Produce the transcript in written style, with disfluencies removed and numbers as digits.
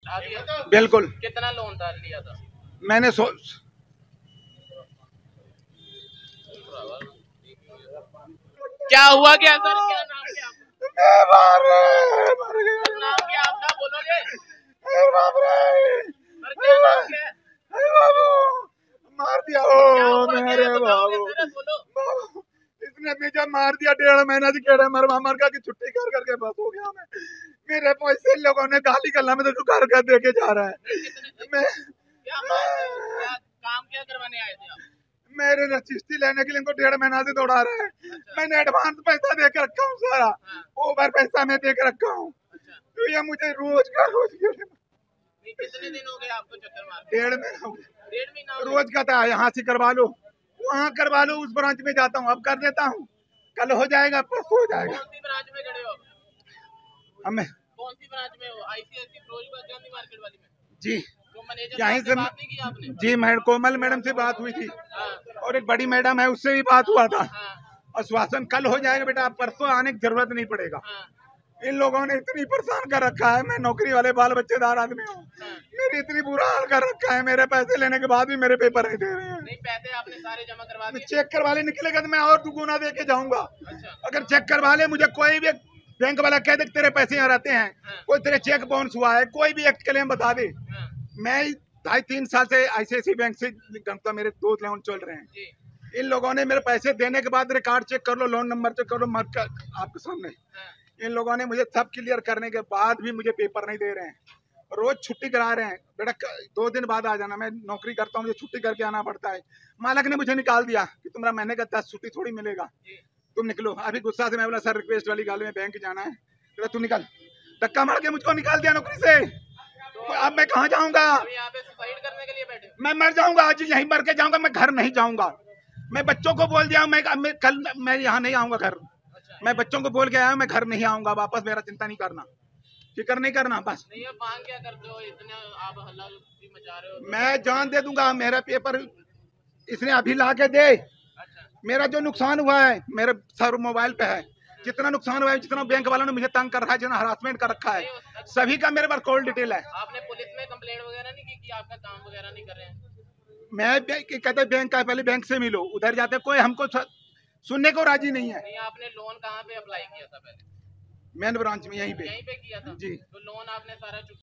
बिल्कुल। कितना लोन था लिया था? मैंने क्या हुआ क्या सर? क्या नाम क्या आपका? सर नाम क्या आपका बोलोगे? सर क्या नाम क्या है? मार दिया मेरे बाबू बोलो। इसने मुझे मार दिया। 1.5 महीना से केड़ा मर का की छुट्टी कर करके बस हो गया मैं। मेरे पैसे लोगों ने गाली गला में तो घर कर दे के जा रहा है। मैं क्या काम क्या करवाने आए थे आप? मेरे रजिस्ट्री लेने के लिए इनको 1.5 महीना से दौड़ा रहा है। मैंने एडवांस पैसा दे के रखा हूँ सारा। ओवर पैसा मैं दे के रखा हूँ। तो ये मुझे रोज कितने दिन हो गए आपको चक्कर मार? 1.5 महीना हो गया। 1.5 महीना रोज का था, यहाँ से करवा लो वहाँ करवा लो, उस ब्रांच में जाता हूँ अब कर देता हूँ, कल हो जाएगा परसों हो जाएगा। कौन सी ब्रांच में खड़े हो? हमें कौन सी ब्रांच में हो? आईसीआईसी फिरोजपुर गांधी मार्केट वाली में? जी तो मैनेजर यहीं से बात नहीं की आपने? जी मैडम कोमल मैडम से बात हुई थी और एक बड़ी मैडम है उससे भी बात हुआ था। आश्वासन कल हो जाएगा बेटा, आप परसों आने की जरूरत नहीं पड़ेगा। इन लोगों ने इतनी परेशान कर रखा है, मैं नौकरी वाले बाल बच्चेदार आदमी हूँ, मेरी इतनी बुरा हाल कर रखा है। मेरे पैसे लेने के बाद भी मेरे पेपर नहीं दे रहे हैं। नहीं पैसे आपने सारे जमा करवा दिए? चेक करवा ले निकलेगा तो मैं और दुगुना दे के जाऊंगा। अगर चेक करवा ले, मुझे कोई भी बैंक वाला कह दे तेरे पैसे यहाँ रहते हैं, कोई तेरे चेक बाउंस हुआ है, कोई भी एक क्लेम बता दे। मैं 2.5-3 साल से आईसीआईसी बैंक से मेरे 2 लोन चल रहे हैं। इन लोगों ने मेरे पैसे देने के बाद रिकॉर्ड चेक कर लो, लोन नंबर चेक कर लो, आपके सामने इन लोगों ने मुझे सब क्लियर करने के बाद भी मुझे पेपर नहीं दे रहे हैं। रोज छुट्टी करा रहे हैं, बेटा 2 दिन बाद आ जाना। मैं नौकरी करता हूँ, मुझे छुट्टी करके आना पड़ता है। मालक ने मुझे निकाल दिया कि तुम्हारा महीने का 10 छुट्टी थोड़ी मिलेगा, तुम निकलो। अभी गुस्सा से मैं बोला सर रिक्वेस्ट वाली गाल में बैंक जाना है, तो तू निकल। धक्का मार के मुझको निकाल दिया नौकरी से। तो अब मैं कहाँ जाऊंगा? करने के लिए बैठे? मैं मर जाऊंगा आज, यहीं मर के जाऊंगा, मैं घर नहीं जाऊंगा। मैं बच्चों को बोल दिया मैं कल मैं यहाँ नहीं आऊंगा घर। मैं बच्चों को बोल के आया मैं घर नहीं आऊंगा वापस, मेरा चिंता नहीं करना, फिक्र नहीं करना बस। नहीं अब मांग क्या करते हो, इतने आप हल्ला भी मचा रहे हो? मैं जान दे दूंगा, मेरा पेपर इसने अभी ला के दे। मेरा जो नुकसान हुआ है मेरे सर मोबाइल पे है, जितना नुकसान हुआ है, जितना बैंक वालों ने मुझे तंग कर रखा है, जितना हरासमेंट कर रखा है, सभी का मेरे पास कॉल डिटेल है। आपने पुलिस में कंप्लेंट वगैरह नहीं की कि आपका काम वगैरह नहीं कर रहे हैं? मैं कहते बैंक का पहले बैंक से मिलो, उधर जाते कोई हमको सुनने को राजी नहीं है। नहीं आपने लोन कहाँ पे अप्लाई किया था पहले? मेन ब्रांच में यहीं पे किया था? जी। तो लोन आपने सारा